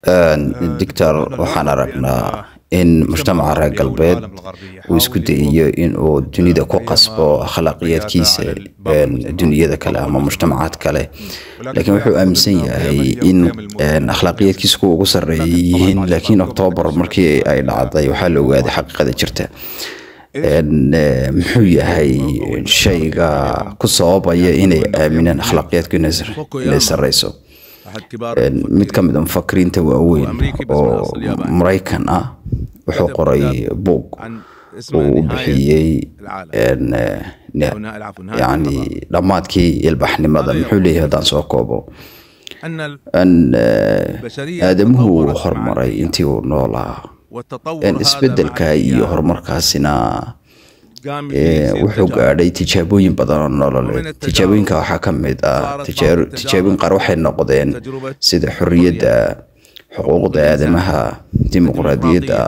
دكتور وحنا ربنا إن مجتمع رجال البيض ويسكت إن الدنيا ده كقصب أخلاقيات كيس الدنيا ده كلام مجتمعات كله لكن وحو أمسية هي إن أخلاقيات كيس كو قصريين لكن أكتوبر مركي أي العضي وحلو هذه حقيقة جرته إن محوية هي شيء كصعوبة إن من أخلاقيات كنزر نزر رئيسه mid ka mid ah mufakiriinta waaweyn oo Mareykan ah wuxuu qoray book oo bixiyay yani dhamaadkii ilbaxnimada muxuu leeyahay hadaan soo koobo an aadamuhu hormaray intii uu noolaa isbedelka iyo horumarkaasina wuxuu gaadhay tijaabooyin badan oo nololeed tijaabooyinka waxaa ka mid ah tijaabooyin qaar waxay noqdeen sida xorriyadda xuquuqda aadamaha dimuqraadiyadda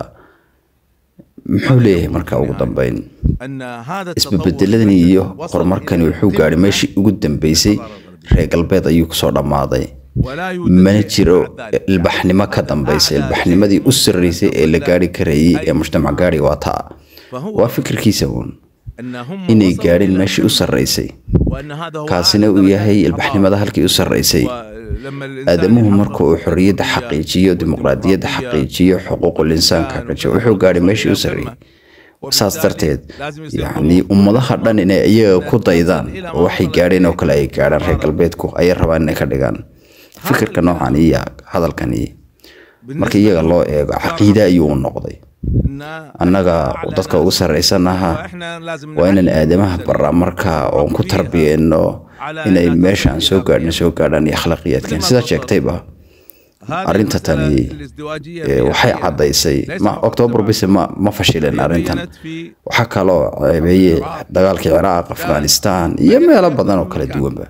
muxuu leeyahay marka ugu dambeyn isbedeladan iyo horumarkani wuxuu gaadhay meeshii ugu dambeysay reer galbeed ayuu kusoo dhammaaday mana jiro ilbaxnimo ka dambeysay ilbaxnimadii u sarreysay ee la gaari karayay ee mujtamac gaari waa taa وافكر كيسون إني قارن ماشي أسر رئيسي كاسنا وياهي البحر ماذا هلكي أسر رئيسي آدمه مركو حرية حقيقية وديمقراطية حقيقية حقوق الإنسان كاكتشو وحو قارن ماشي أسري وساس ترتيد يعني أمضا خردان إني أيه كودا إذان وحي قارن وكلا أي قارن ريك البيتكو أي ربان نكردقان فكر كنوعان إياك هذا الكني مركي إياك الله إياك عقيدة أيون نقضي annaga dadka ugu sareysanaha waa inaan aadamaha barnaamijka oo ku tarbiyeyno inay meeshan soo gaadhaan akhlaaqiyadkan sida sheegtayba arinta tani waxay cadaysay ma October bis ma fashileen arintan waxa kale oo ceebeeyay dagaalkii Ciraaq Afghanistan iyo meelo badan oo kala duwanba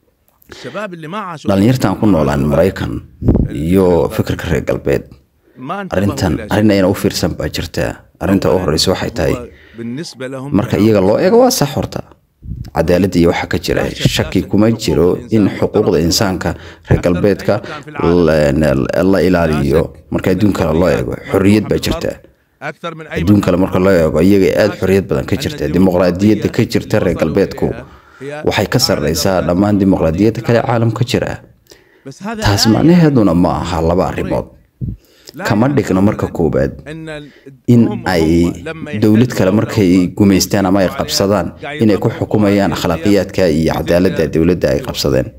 dhalinyartan ku noolaan Mareykan iyo fikirka reer galbeed arintan ayna u fiirsan baa jirta arinta oo horeyso waxay tahay marka iyaga loo eego waa sax horta cadaaladda iyo waxa ka jira shaki kuma jiro in xuquuqda insaanka reer galbeedka la ilaaliyo marka adduunka loo eego xorriyad baa jirta adduunka marka loo eego iyaga aad xorriyad badan ka jirta dimuqraadiyadda ka jirta reer galbeedku waxay ka sarreysaa dhammaan dimuqraadiyadda kale caalamka jira taas macnaheeduna ma aha laba arrimood kama dhigno marka koobaad in ay dawlad kale markay gumeystaan ama ay qabsadaan inay ku xukumayaan akhlaaqiyadka iyo cadaaladda dawladda ay qabsadeen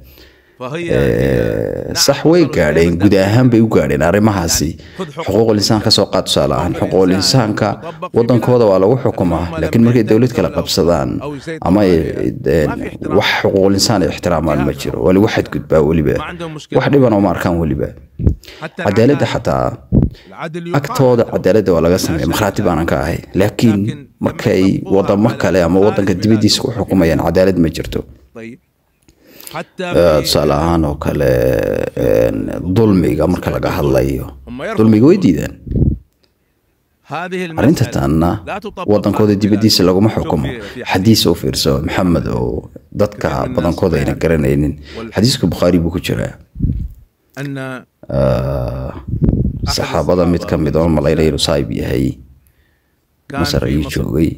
صح ويقارن قداهم بيقارن أرمهاسي حقوق الإنسان كسوقات سالان حقوق الإنسان كوضن كوضا ولا وحكمه لكن مركي الدولة كلا قبصدان أما حقوق الإنسان احترام المجر ولا واحد قد با ولي با واحد يبان عمر كان ولي با عدالة حتى أكتوض عدالة ولا قسم مخراتي بانا كاهي لكن مركي وضن مكة لا أما وضن قد بيدي سوق حكومة يعني عدالة مجرته صلاحان وكلا ظلمي أمر كلا جهل الله ظلمي ويديدن أنت تانا وطن كود دي بديس لقوم حكومة حديث وفيرسو محمد وضدك وطن كود ينكرنين حديثك بخاري بكتير أن صحابة ضمت كم بدون ملايين يصايبي هي مصر يجوي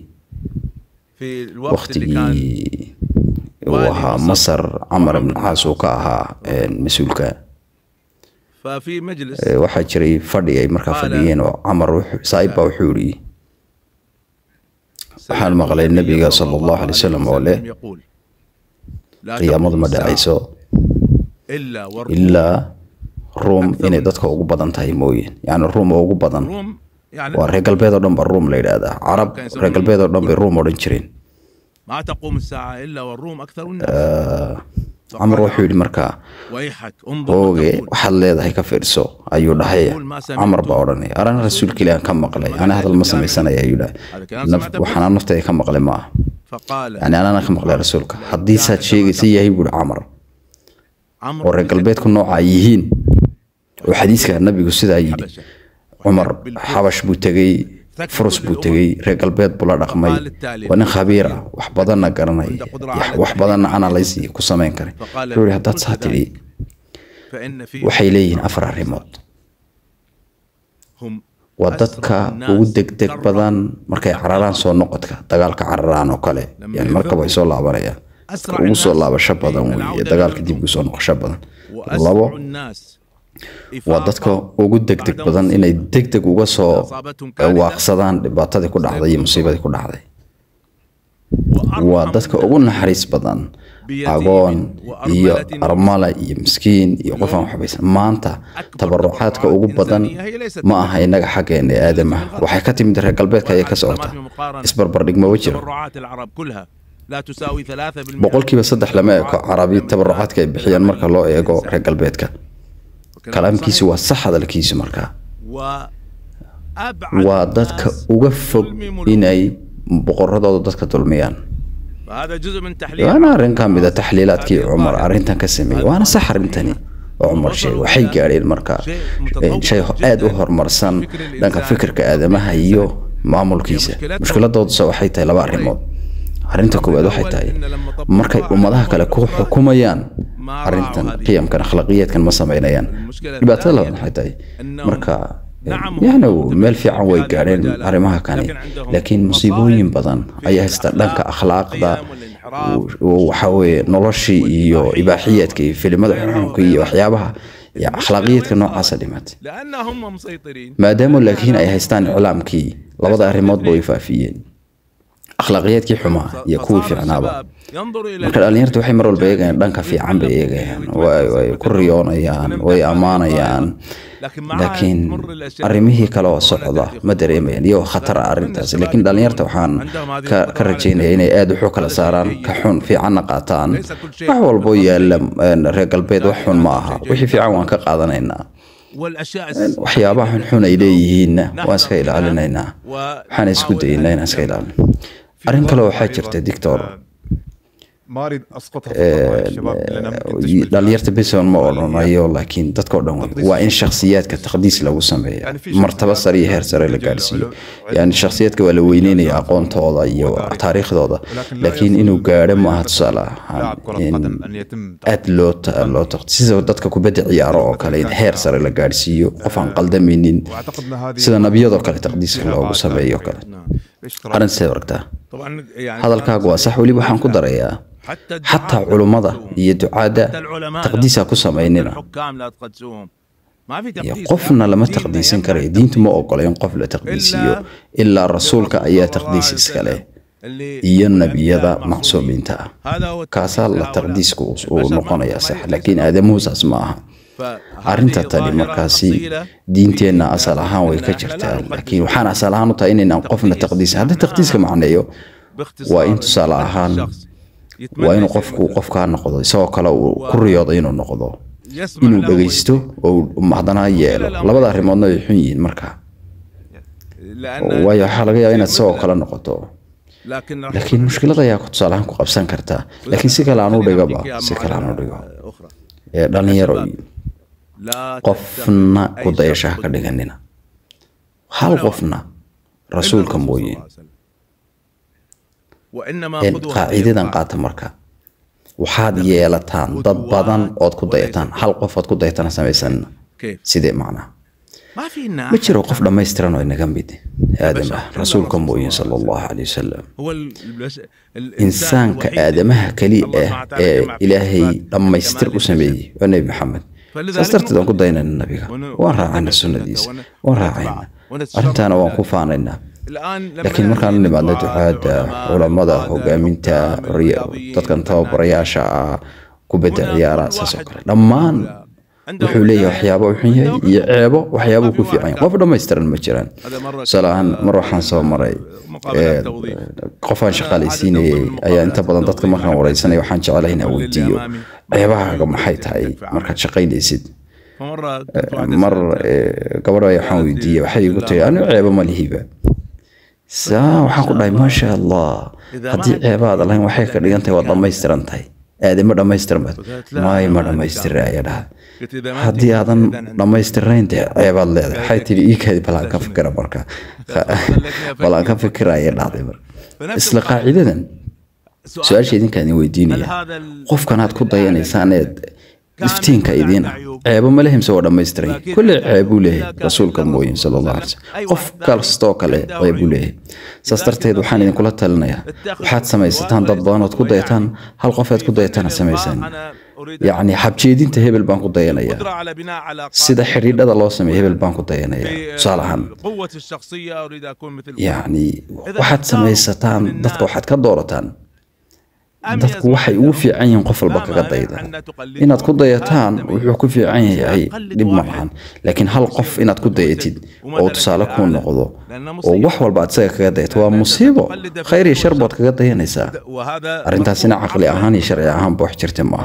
وقتي وها مصر عمر بن العاص وكاها مسؤولك ففي مجلس واحد شري فردي مركب فرديين وعمر صايبه وحوري حال مغلى النبي صلى الله عليه وسلم وله قيام مدى عيسى إلا روم إن دتك أوجو بدن تايموين يعني الروم أوجو بدن ورجال بيض دم بالروم ليلة هذا عرب رجال بيض دم بالروم ورنشرين ما تقوم الساعة إلا والروم أكثر الناس عمرو حولي مركا ويحك انظر وحل هذا هيك فيرسو أيوة هي عمر باورني أنا رسول كلي كم مقلي أنا هذا المسمى سنة يا يولا وحنا نفتي كم مقلي معه فقال يعني أنا كم مقلي رسولك حديث شيء سيء يقول عمر والرجال بيت كنا عايهين وحديث كان النبي قصيد عيدي عمر حبش بوتجي فرس بوتجي رجال بيت بلا رقمي وأنا خبيرة وحبضنا قرني وحبضنا أنا ليسي كسمين كري يقولي هذا تصحتي لي وحيلين أفرع ريموت ودتك ودك بدن مركي عرران سو نقطك دغالك عرران oo kale yani marka way soo laabanayaan ugu soo laabasho badan weeye dagaalka dib u soo noqosho badan labo waa dadka ugu degdeg badan inay degdeg uga soo waaqsadaan dhibaatadii ku dhacday iyo musiibadii ku dhacday waa dadka ugu naxariis badan agoon iyo armala iyo miskiin iyo qof aan waxbaysan maanta tabarucaadka ugu badan ma aha inaga xageena aadamaha waxay ka timid reer galbeedka ay ka socota isbarbar dhigma wajiro boqolkiiba 3 lama eego carabi tabarucaadka ay bixiyaan marka loo eego reer galbeedka kalaamkiisu waa sax hadalkiisu marka waa dadka uga fog inay boqoradooda dadka dulmiyaan وانا أرين كان بدا تحليلات كي عمر أرينتن كسمي وانا صح أرينتني عمر شيء وحي قاري المركا شيء آد وهر مرسان لأنك فكر كآدمها يو معمول كيسة مشكلة دود سوا حيتاي لبا ريمود أرينتكو بادو حيتاي مركا ومضاها كالكو حكوميان أرينتن قيم كان أخلاقيات كان مصامينيان لباتلا حيتاي مركا يعني مال في عوي قارين أرمها كاني لكن مصيبوين بدن أي هستدلك أخلاق ذا وحوي نرشي يو إباحيات كي في المدح كي وحيابها يا أخلاقيات كنوع سلمات لأنهم مسيطرين ما داموا لكن أي هستان علام كي لبضع ريموت بويفافيين أخلاقيات كي حما يكون في عنابة marka dhalinyartu waxay mar walba eegayaan dhanka fiican bay eegayaan way ku riyoonayaan way amaanayaan laakiin arrimihii kale oo socda ma dareemayaan iyo khatar arrintaas laakiin dhalinyarta waxaan ka rajaynayaa inay aad u kala saaraan ka xun fiicanna qaataan wax walba yaala reer galbeed wax xun ma aha wixii fiican waan ka qaadanaynaa waxyaabaha xun ay leeyihiinna waan iska ilaalinaynaa waxaan isku dayaynaa inaan iska ilaalino arrin kale waxaa jirta dictor مارد أسقطها في الشباب داليرت بيسون ما أورنايو لكن تذكر وإن شخصيات كتقديس لو سمعي مرتبة سرية هير سرية لقارسيو يعني شخصيات كوالوينين يقون طوضا يو تاريخ ضوضا لكن إنه قارم ما هتصالة إن أدلوت تقديس ودتك كبدع يارو كلين هير سرية لقارسيو قفان قلدمينين سيدا نبيضو كالي تقديس لو سمعي وكالي أنا سيوركتا هذا الكاغوا صح ولي بحان كدريا حتى علماء يدعادا تقديسا كسميننا قفنا لما تقديسين كري دينتو ما أقول قف لا تقديسيو إلا رسولك أي تقديس إسكالي إيا النبي هذا معصومين تا كاسال لا تقديسك ونقنا يا صح لكن هذا موسى اسمعها arrinta tani markaasi diinteena asal ahaan way ka jirtaa laakiin waxaan asal ahaan u tahay inaan qofna taqdiis hada taqdiiska macneeyo waa in tusaale ahaan waa in qofka noqdo isagoo kale uu ku riyoodo inuu noqdo inuu dhageysto oo hadana yeelo labada arrimoodna way xun yihiin marka waayo waxa laga yaabaa inaad isagoo kale noqoto laakiin mushkilada ayaa ku tusaale ahaan ku qabsan kartaa laakiin si kale aan u dhigaba si kale aan u dhigo dhalinyaro qofna ku dayashaha ka dhiganina hal qofna rasuulka mooyeen qaacidadan qaata marka waxaad yeelataan dad badan ood ku dayataan hal qof ood ku dayatana samaysanina sidee macnaa ما جرى قف لما يسترنوا إنه جنب دي آدم رسولكم بوين صلى الله عليه وسلم إنسان كآدمها كليئة إلهي لما يستر سميه والنبي محمد سأسترت دون قضينا النبي وراعينا السنة ديس وراعينا أرنتانا وانقفانا لكن مركان اللي بعد دعاء علماء وقامينتا تتكنتوا برياشا كبدا عيارا ساسوكر لما wuxuu leeyahay waxyaabo wuxuu yahay iyo ceebo waxyaabo ku fiican qof dhameystiran ma jiraan salahan mar waxaan soo maray qofaan shaqaalaysiinay ayaa inta badan dadka markaan wareysanay waxaan jecelahay inaan weydiiyo ceebahaaga maxay tahay markaad shaqaynaysid mar gabadha waxaan weydiiyay waxay igu tahay anigu ceebo ma lihiba waxaan ku dhahay maasha allah haddii ceebaad lahayn waxay ka dhigan tahay waa dhameystiran tahay aadama dhameystiran ma dhameystiraa dhaha haddii aadan dhammaystirnayn dee ceebaad leedahay waxay tidhi ii kaadi balaan ka fikira marka balaan ka fikiraya dhacday marka isla qaacidadan su-aasha idinkaan idin weydiinaya qofkanaad ku dayanaysaan eed iftiinka idiin ah ceebo ma lehim soo dhammaystiray kulli ceebuu leeyahay rasuulka mooyin sala allahu alay wasallam qof kastoo kale ceebuu leeyahay saas darteed waxaan idinkula talinayaa waxaad samaysataan dad badan ood ku dayataan hal qof ku dayatana samaysan يعني حبجيدين تهبل بانكو داينايا سيدا حريدة لو سمي هبل بانكو داينايا صالحان يعني واحد سمي ستان دادك واحد كدورتان dadku waxay ugu fiican yihiin qof walba kaga dayda inaad ku dayataan wuxuu ku fiican yahay dib ma lahan laakiin hal qof inaad ku dayatid oo tusaale ku noqdo oo wax walba aad saga kaga dayto waa musiibo khayr iyo shar baad kaga dayanaysaa arintaasina aqli ahaan iyo sharci ahaan buu wax jirtay ma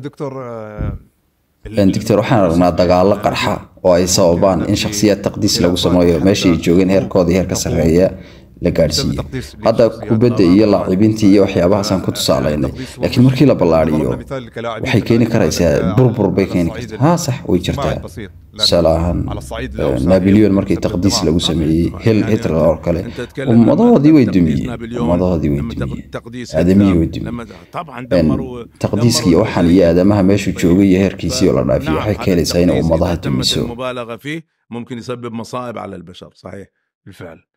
دكتور waxaan aragnaa dagaalo qarxa oo ay sababaan in shakhsiyaad taqdiis lagu sameeyo meeshii joogeen heerkooda heerka sareeya la gaarsiiyo hadda kubadda iyo laacibiintii iyo waxyaabahaas aan ku tusaaleynay laakiin markii la ballaariyo waxay keeni karaysaa burbur bay keeni kartaa ha sax way jirtaa salaahan nabilyon markii taqdiis lagu sameeyay Hitler oo kale ummadoodii way dumiyeen aadamiyii way dumiyeen taqdiiskii waxaan iyo aadamaha meeshu joogay heerkiisii oo la dhaafiyay waxay keenaysaa in ummadaha dumiso ممكن يسبب مصائب على البشر صحيح بالفعل